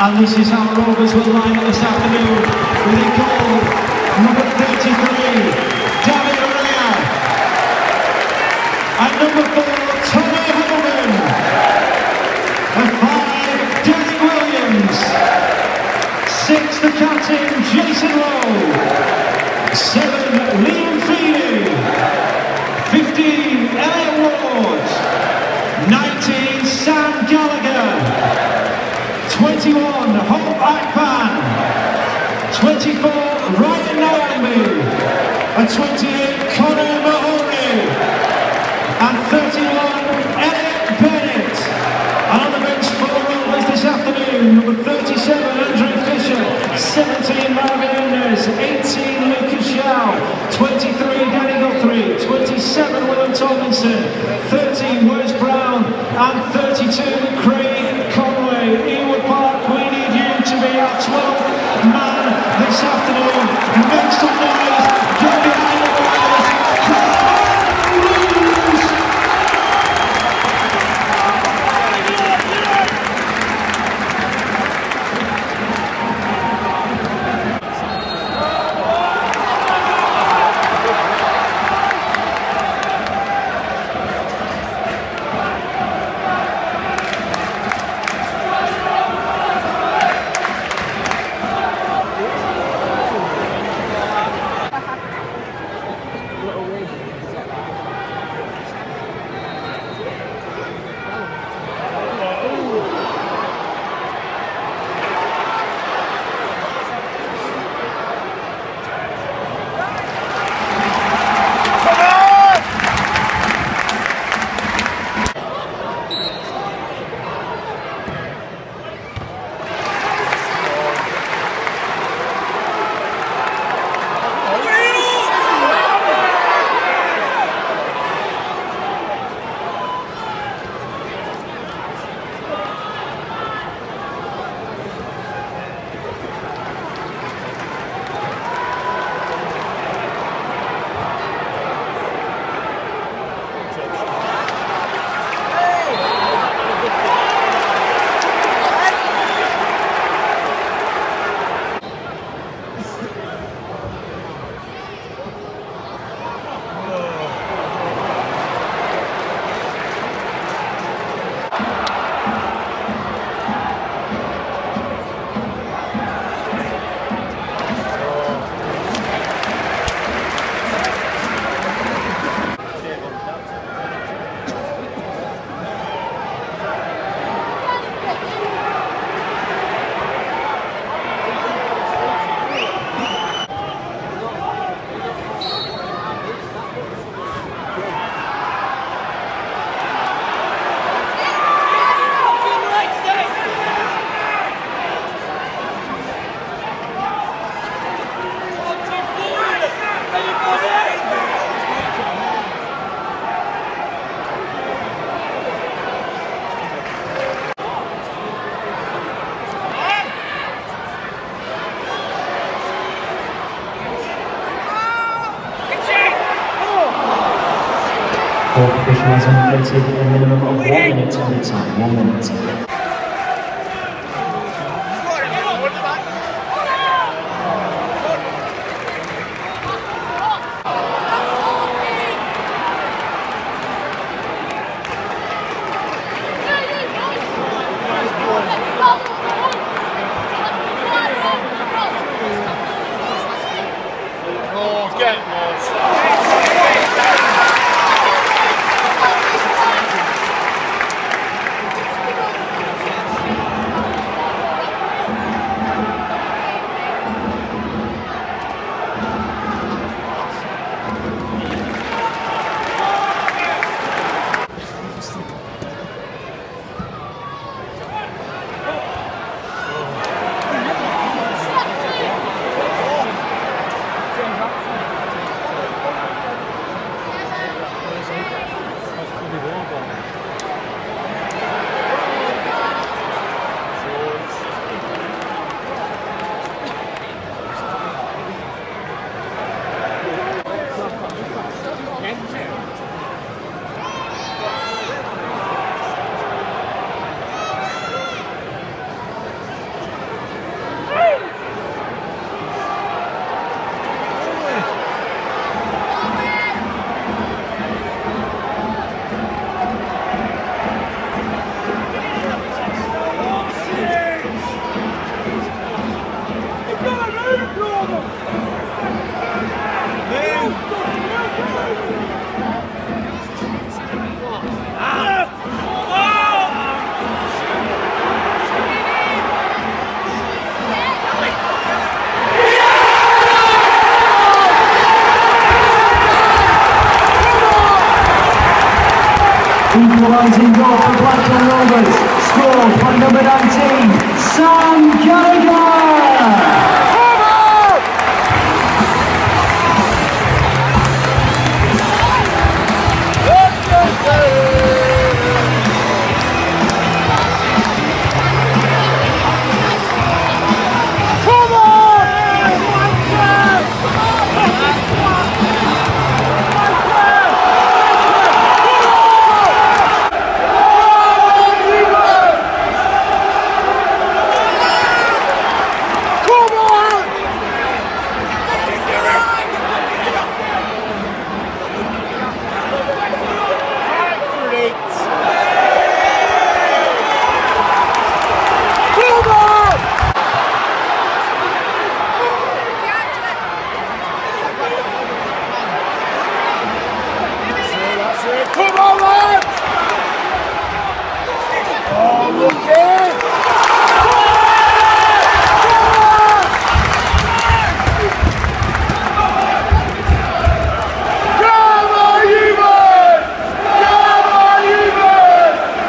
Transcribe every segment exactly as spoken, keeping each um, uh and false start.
And this is how Rovers will line up this afternoon with a goal, number thirty-three, David Rea. And number four, Tommy Hogan. And five, Danny Williams. Six, the captain, Jason Lowe. Seven, Liam Feeney. Fifteen, Elliot Ward. Nineteen, Sam Gallagher. twenty-one, Hope Akpan. twenty-four, Ryan Naomi. And twenty-eight, Conor Mahoney. And thirty-one, Elliot Bennett. And on the bench for the Rovers this afternoon, number thirty-seven, Andrew Fisher. seventeen, Marvin Enders. eighteen, Lucas Yao. twenty-three, Danny Guthrie. twenty-seven, William Tomlinson. thirteen, Wes Brown. And thirty-two, Craig Conway. Ewood Park, we need you to be our twelfth man this afternoon. Make some noise, get behind the wires. Come on, Rovers! Four officials indicated a minimum of one minute every time. One minute. equalising goal for Blackburn Rovers, scored by number nineteen, Gallagher! Come on, lad! Oh, look in! Come on, Ewan! Come on, Ewan!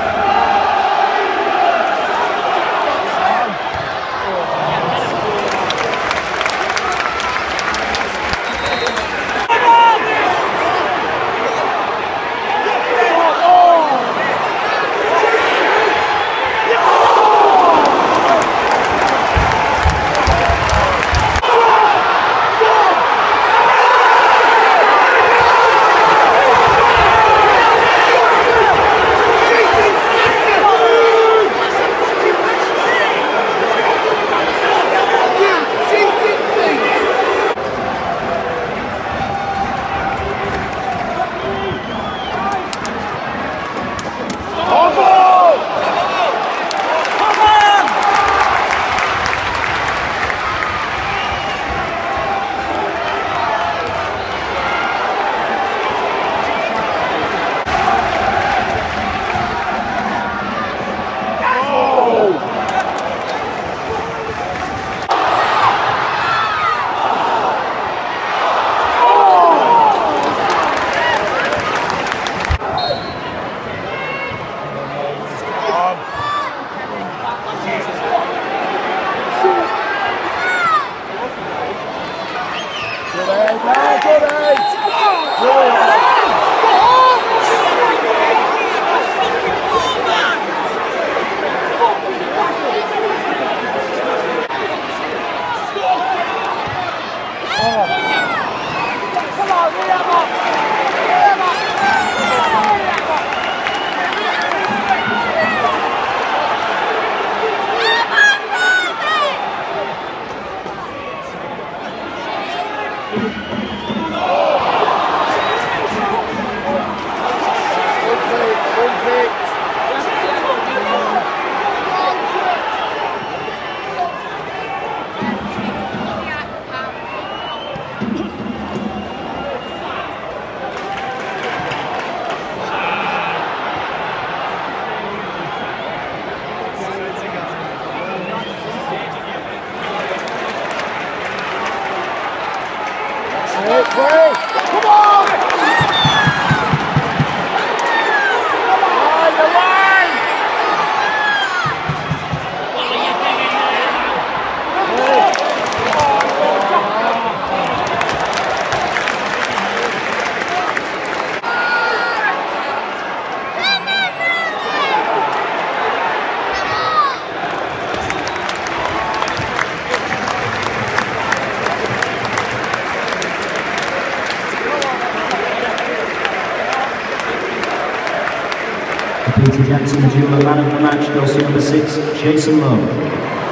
Come on! Line the line! Peter Jackson, dual man of the match, goes to number six, Jason Lowe.